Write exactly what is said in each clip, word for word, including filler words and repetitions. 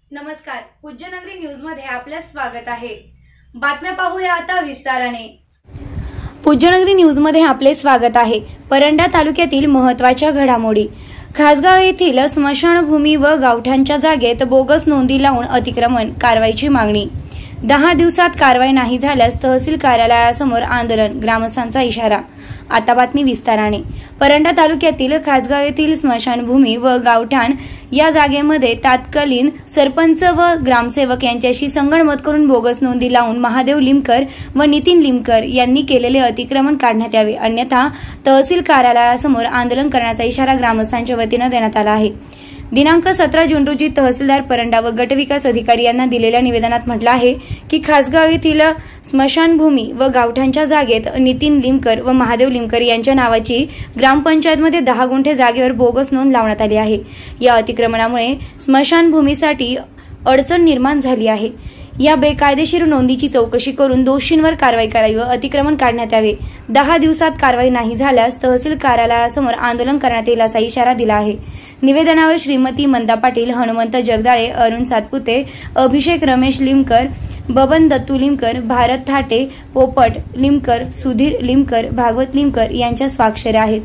नमस्कार, पूज्यनगरी न्यूज मध्ये आपले स्वागत आहे। बातम्या पाहूया आता विस्ताराने। पूज्यनगरी न्यूज मध्ये आपले स्वागत आहे। परंडा तालुक्यातील महत्त्वाच्या घडामोडी। खासगाव येथील स्मशानभूमी व गावठांच्या जागेत बोगस नोंदी लावून अतिक्रमण कारवाईची मागणी। दहा दिवसात कारवाई नाही झाल्यास तहसील कार्यालयासमोर आंदोलन, ग्रामस्थांचा इशारा। आता बातमी विस्ताराने। परंडा तालुक्यातील खासगाव येथील स्मशानभूमी व गावठाण या जागेमध्ये तात्कालीन सरपंच व ग्रामसेवक यांच्याशी संगनमत करून बोगस नोंदी लावून महादेव लिमकर व नितीन लिमकर यांनी केलेले अतिक्रमण काढण्यात यावे, अन्यथा तहसील कार्यालयासमोर आंदोलन करण्याचा इशारा ग्रामस्थांच्या वतीने देण्यात आला आहे। दिनांक सतरा जून रोजी तहसीलदार परंडा व गटविकास अधिकारी यांना दिलेल्या निवेदनात म्हटलं आहे की खासगाव येथील स्मशानभूमी व गावठांच्या जागेत नितीन लिमकर व महादेव लिमकर यांच्या नावाची ग्रामपंचायतमध्ये दहा गुंठे जागेवर बोगस नोंद लावण्यात आली आहे। या अतिक्रमणामुळे स्मशानभूमीसाठी अडचण निर्माण झाली आहे। या बेकायदेशीर नोंदीची चौकशी करून दोषींवर कारवाई करावी व अतिक्रमण काढण्यात यावे। दहा दिवसात कारवाई नाही झाल्यास तहसील कार्यालयासमोर आंदोलन करण्यात येईल असा इशारा दिला आहे। निवेदनावर श्रीमती मंदा पाटील, हनुमंत जगदाळे, अरुण सातपुते, अभिषेक रमेश लिमकर, बबन दत्तू लिमकर, भारत थाटे, पोपट लिमकर, सुधीर लिमकर, भागवत लिमकर यांच्या स्वाक्षऱ्या आहेत।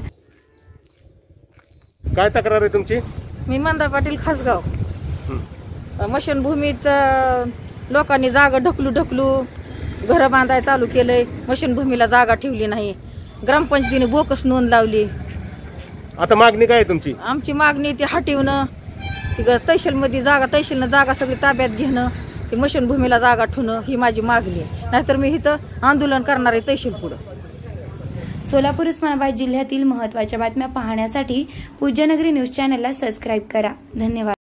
काय तक्रार आहे तुमची? मी मंदा पाटील, खासगाव। स्मशानभूमीत लोकांनी जागा ढकलू ढकलू घर बांधाय चालू केलंय। स्मशानभूमीला जागा ठेवली नाही, ग्रामपंचायतीने बोकस नोंद लावली। आता मागणी काय आहे तुमची? आमची मागणी ती हटवणं, ती तहसील मध्ये जागा तहसीलनं जागा सगळी ताब्यात घेणं, ती स्मशानभूमीला जागा ठेवणं ही माझी मागणी आहे। नाहीतर मी इथं आंदोलन करणार आहे तहसील पुढे। सोलापूर उस्मानाबाद जिल्ह्यातील महत्त्वाच्या बातम्या पाहण्यासाठी पूज्यनगरी न्यूज चॅनलला सबस्क्राईब करा। धन्यवाद।